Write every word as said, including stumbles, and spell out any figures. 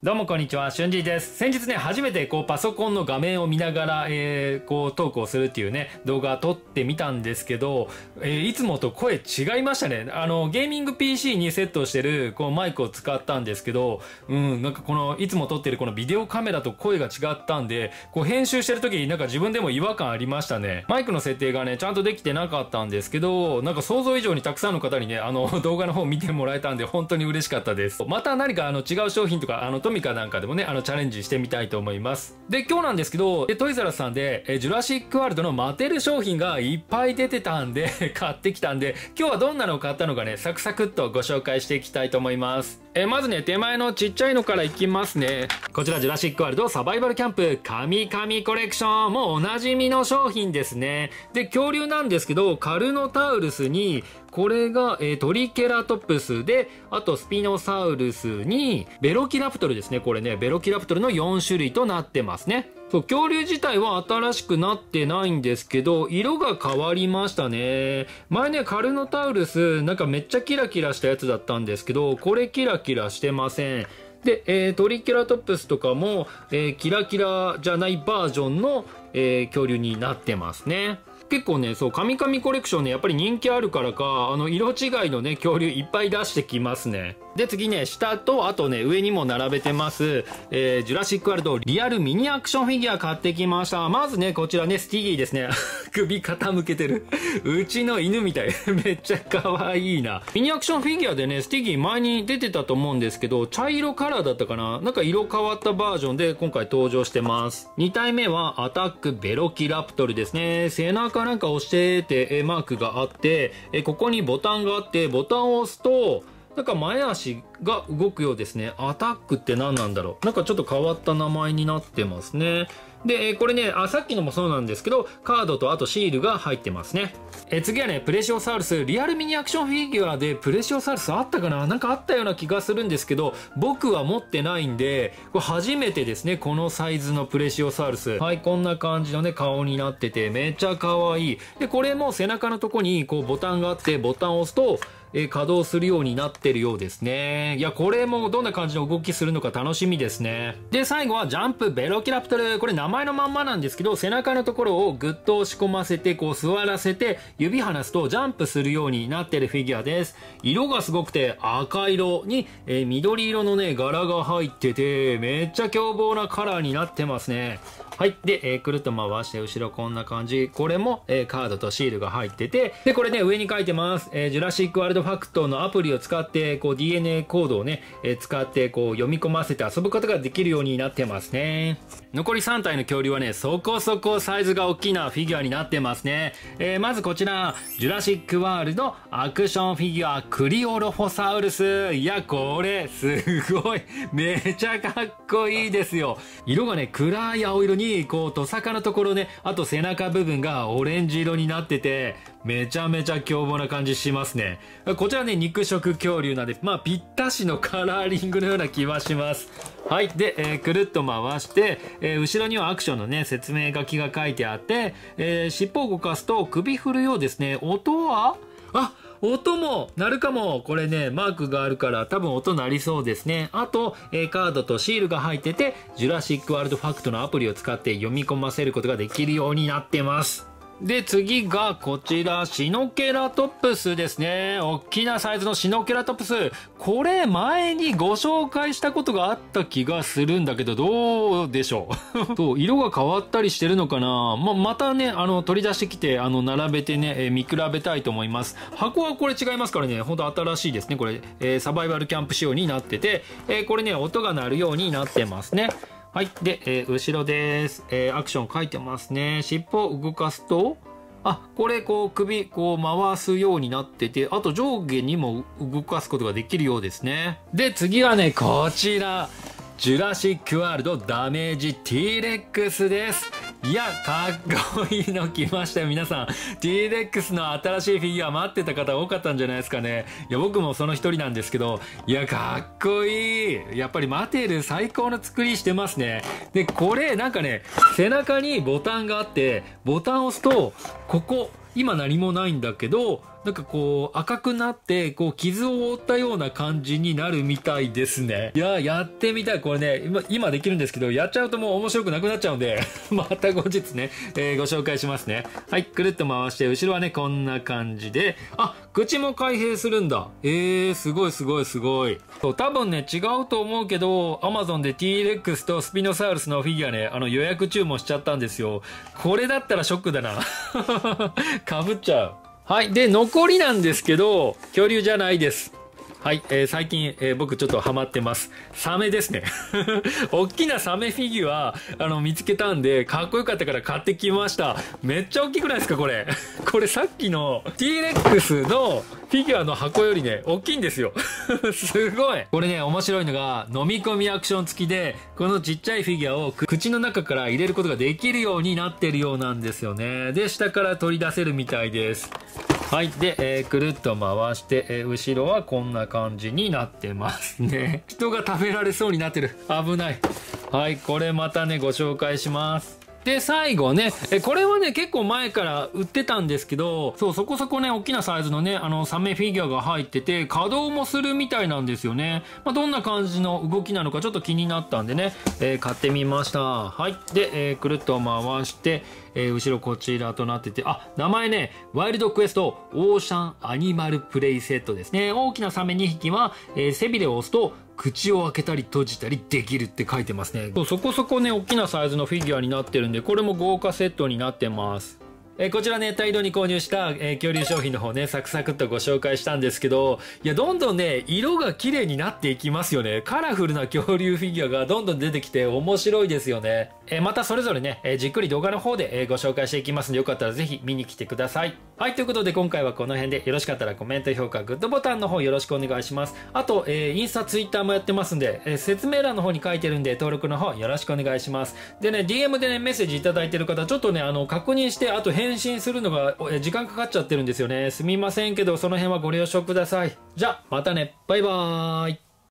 どうもこんにちは、しゅんじいです。先日ね、初めてこうパソコンの画面を見ながら、えー、こうトークをするっていうね、動画撮ってみたんですけど、えー、いつもと声違いましたね。あの、ゲーミング ピーシー にセットしてるこうマイクを使ったんですけど、うん、なんかこの、いつも撮ってるこのビデオカメラと声が違ったんで、こう編集してる時になんか自分でも違和感ありましたね。マイクの設定がね、ちゃんとできてなかったんですけど、なんか想像以上にたくさんの方にね、あの、動画の方見てもらえたんで、本当に嬉しかったです。また何かあの違う商品とか、あの、トミカなんかでもね、あのチャレンジしてみたいと思います。で、今日なんですけど、トイザらスさんでえジュラシックワールドのマテル商品がいっぱい出てたんで買ってきたんで、今日はどんなのを買ったのかね、サクサクっとご紹介していきたいと思います。えまずね、手前のちっちゃいのからいきますね。こちらジュラシックワールドサバイバルキャンプ神々コレクション、もうおなじみの商品ですね。で、恐竜なんですけど、カルノタウルスにこれが、えー、トリケラトプスで、あとスピノサウルスにベロキラプトルですね。これね、ベロキラプトルのよん種類となってますね。そう、恐竜自体は新しくなってないんですけど、色が変わりましたね。前ね、カルノタウルスなんかめっちゃキラキラしたやつだったんですけど、これキラキラしてません。で、えー、トリケラトプスとかも、えー、キラキラじゃないバージョンの、えー、恐竜になってますね。結構ね、そう、神々コレクションね、やっぱり人気あるからか、あの、色違いのね、恐竜いっぱい出してきますね。で、次ね、下と、あとね、上にも並べてます、えー、ジュラシックワールドリアルミニアクションフィギュア買ってきました。まずね、こちらね、スティギーですね。首傾けてる。うちの犬みたい。めっちゃ可愛いな。ミニアクションフィギュアでね、スティギー前に出てたと思うんですけど、茶色カラーだったかな、なんか色変わったバージョンで今回登場してます。に体目はアタックベロキラプトルですね。背中なんか押しててマークがあって、ここにボタンがあって、ボタンを押すとなんか前足が動くようですね。アタックって何なんだろう、なんかちょっと変わった名前になってますね。で、これね、あ、さっきのもそうなんですけど、カードとあとシールが入ってますね。え次はね、プレシオサウルスリアルミニアクションフィギュアでプレシオサウルスあったかな、なんかあったような気がするんですけど、僕は持ってないんで、これ初めてですね、このサイズのプレシオサウルス。はい、こんな感じのね、顔になってて、めっちゃ可愛い。で、これも背中のとこにこうボタンがあって、ボタンを押すと、えー、稼働するようになってるようですね。いや、これもどんな感じの動きするのか楽しみですね。で、最後はジャンプベロキラプトル。これ名前のまんまなんですけど、背中のところをぐっと押し込ませて、こう座らせて、指離すとジャンプするようになってるフィギュアです。色がすごくて赤色に、えー、緑色のね、柄が入ってて、めっちゃ凶暴なカラーになってますね。はい。で、えー、くるっと回して、後ろこんな感じ。これも、えー、カードとシールが入ってて、で、これね、上に書いてます。えー、ジュラシックワールドファクトのアプリを使って、こう ディーエヌエー コードをね、えー、使って、こう読み込ませて遊ぶことができるようになってますね。残りさん体の恐竜はね、そこそこサイズが大きなフィギュアになってますね。えー、まずこちら、ジュラシックワールドアクションフィギュアクリオロフォサウルス。いや、これ、すごい。めちゃかっこいいですよ。色がね、暗い青色に、こう、トサカのところね、あと背中部分がオレンジ色になってて、めちゃめちゃ凶暴な感じしますね。こちらね、肉食恐竜なんで、まあ、ぴったしのカラーリングのような気はします。はい。で、えー、くるっと回して、えー、後ろにはアクションのね、説明書きが書いてあって、えー、尻尾を動かすと首振るようですね。音はあ、音も鳴るかも。これね、マークがあるから多分音鳴りそうですね。あと、えー、カードとシールが入ってて、ジュラシックワールドファクトのアプリを使って読み込ませることができるようになってます。で、次がこちら、シノケラトプスですね。大きなサイズのシノケラトプス。これ前にご紹介したことがあった気がするんだけど、どうでしょうそう、色が変わったりしてるのかな、ま、またね、あの、取り出してきて、あの、並べてね、えー、見比べたいと思います。箱はこれ違いますからね、ほんと新しいですね。これ、えー、サバイバルキャンプ仕様になってて、えー、これね、音が鳴るようになってますね。はい。で、えー、後ろです。えー、アクション書いてますね。尻尾を動かすと、あ、これ、こう、首、こう、回すようになってて、あと上下にも動かすことができるようですね。で、次はね、こちら。ジュラシックワールドダメージ T レックスです。いや、かっこいいの来ましたよ、皆さん。T レックスの新しいフィギュア待ってた方多かったんじゃないですかね。いや、僕もその一人なんですけど、いや、かっこいい。やっぱりマテル最高の作りしてますね。で、これ、なんかね、背中にボタンがあって、ボタンを押すと、ここ、今何もないんだけど、 なんかこう赤くなってこう傷を負ったような感じになるみたいですね。いややってみたい。これね今今できるんですけど、やっちゃうともう面白くなくなっちゃうんでまた後日ね、えー、ご紹介しますね。はい、くるっと回して後ろはねこんな感じで、あ、口も開閉するんだ。えー、すごいすごいすごい。そう多分ね違うと思うけど Amazon で T レックスとスピノサウルスのフィギュアねあの予約注文しちゃったんですよ。これだったらショックだなかぶっちゃう。はい。で、残りなんですけど、恐竜じゃないです。はい。えー、最近、えー、僕ちょっとハマってます。サメですね。大きなサメフィギュア、あの、見つけたんで、かっこよかったから買ってきました。めっちゃ大きくないですか、これ。これさっきの T レックスのフィギュアの箱よりね、大きいんですよ。すごい。これね、面白いのが、飲み込みアクション付きで、このちっちゃいフィギュアを口の中から入れることができるようになってるようなんですよね。で、下から取り出せるみたいです。はい。で、えー、くるっと回して、えー、後ろはこんな感じになってますね。人が食べられそうになってる。危ない。はい。これまたね、ご紹介します。で、最後ね、え、これはね、結構前から売ってたんですけど、そう、そこそこね、大きなサイズのね、あの、サメフィギュアが入ってて、稼働もするみたいなんですよね。まあ、どんな感じの動きなのかちょっと気になったんでね、えー、買ってみました。はい。で、えー、くるっと回して、えー、後ろこちらとなってて、あ、名前ね、ワイルドクエストオーシャンアニマルプレイセットですね。大きなサメにひきは、えー、背びれを押すと、口を開けたり閉じたりできるって書いてますね。そうそこそこね大きなサイズのフィギュアになってるんで、これも豪華セットになってます。えー、こちらね大量に購入した、えー、恐竜商品の方ねサクサクっとご紹介したんですけど、いやどんどんね色が綺麗になっていきますよね。カラフルな恐竜フィギュアがどんどん出てきて面白いですよね。えー、またそれぞれね、えー、じっくり動画の方で、えー、ご紹介していきますので、よかったらぜひ見に来てください。はい、ということで今回はこの辺で、よろしかったらコメント評価グッドボタンの方よろしくお願いします。あと、えー、インスタツイッターもやってますんで、えー、説明欄の方に書いてるんで登録の方よろしくお願いします。でね ディーエム でねメッセージいただいてる方ちょっとねあの確認してあと返信するのが時間かかっちゃってるんですよね。すみませんけどその辺はご了承ください。じゃあまたね、バイバーイ。